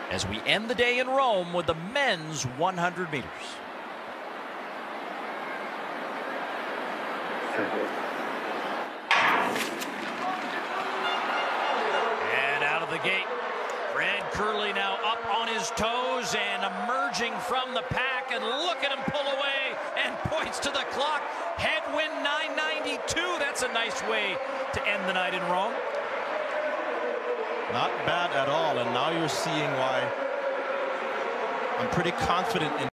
as we end the day in Rome with the men's 100 meters. And out of the gate, Kerley now up on his toes and emerging from the pack, and look at him pull away and points to the clock. Headwind 992. That's a nice way to end the night in Rome. Not bad at all, and now you're seeing why I'm pretty confident in